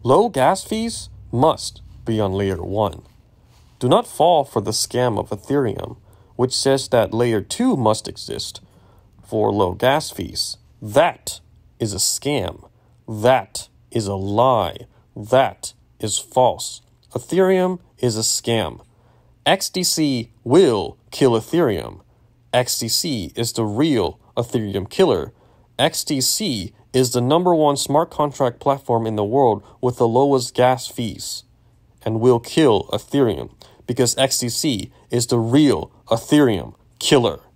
Low gas fees must be on layer 1. Do not fall for the scam of Ethereum, which says that layer 2 must exist for low gas fees. That is a scam. That is a lie. That is false. Ethereum is a scam. XDC will kill Ethereum. XDC is the real Ethereum killer. XDC is the #1 smart contract platform in the world with the lowest gas fees and will kill Ethereum because XDC is the real Ethereum killer.